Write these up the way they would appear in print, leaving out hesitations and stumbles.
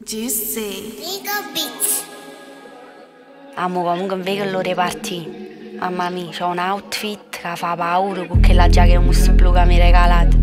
Giusti. Amo comunque non vedo l'ora di partire. Mamma mia, c'ho un outfit che fa paura con quella giacca mousse blu che mi regalate.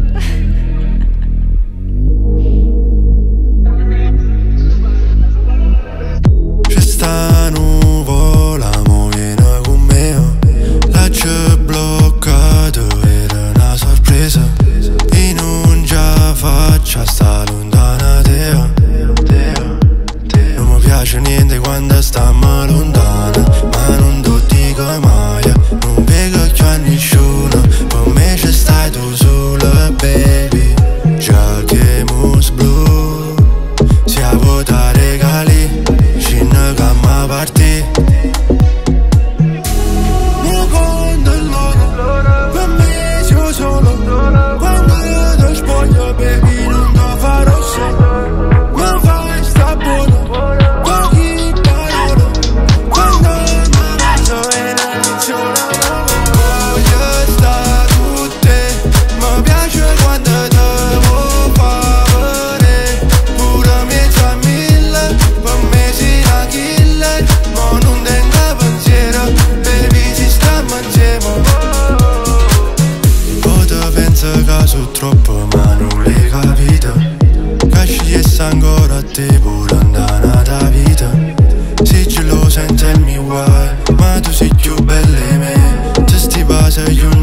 C'è sta nuvola, mo viene con me. L'ho bloccato, era una sorpresa. E non già faccia sta lontana te. Non mi piace niente quando stiamo lontana, ma non ti dico mai. Non vedo più a nessuno, per me ci stai tu sola, baby. Già che mousse blu, siamo da regali, ci ne camma partì. Non conto l'ora, per me io solo. Quando io ti spoglio, baby, non ti farò solo. Mi fai sta buona, pochi parole. Quando mi bacio e non funziona. Voglio stare con te, mi piace quando te vuoi fare. Pure mezzo a mille, per me sei una killer. Ma non tengo pensiero, baby, ci stiamo insieme. O te penso che sono troppo, ma non l'hai capito. Che scegliessi ancora a te pure andare da vita. Se ce lo senti tell me why, ma tu sei più bella di me. Se sti passa io